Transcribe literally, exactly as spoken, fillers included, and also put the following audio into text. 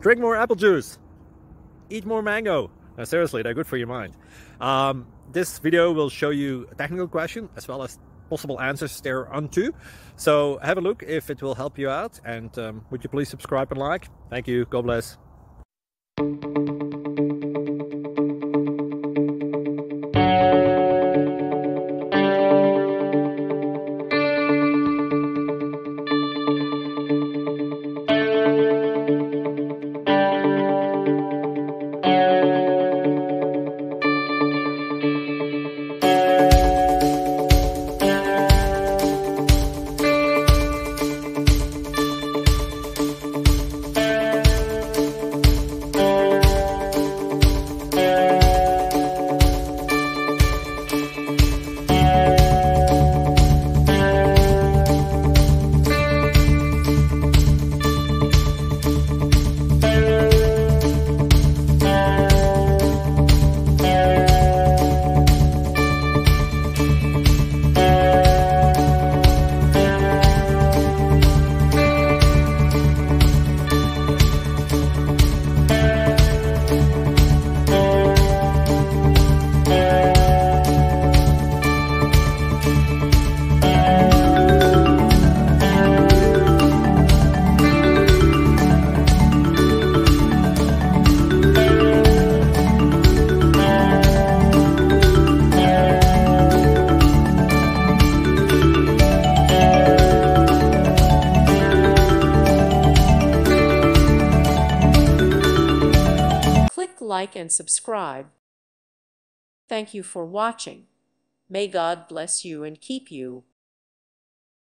drink more apple juice, eat more mango. No, seriously, they're good for your mind. Um, this video will show you a technical question as well as possible answers thereunto. So have a look if it will help you out, and um, would you please subscribe and like? Thank you. God bless. Like and subscribe. Thank you for watching. May God bless you and keep you.